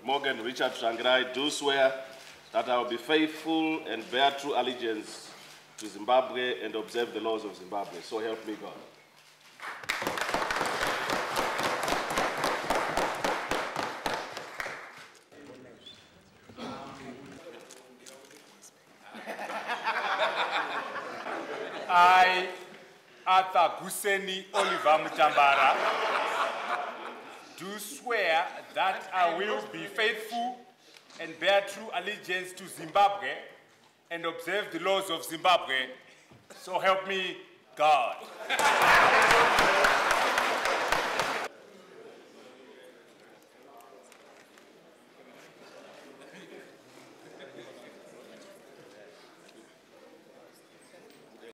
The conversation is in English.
Morgan Richard Tsvangirai, do swear that I will be faithful and bear true allegiance to Zimbabwe and observe the laws of Zimbabwe. So help me God. I, Arthur Guseni Oliver Mutambara, do swear that I will be faithful and bear true allegiance to Zimbabwe and observe the laws of Zimbabwe. So help me God.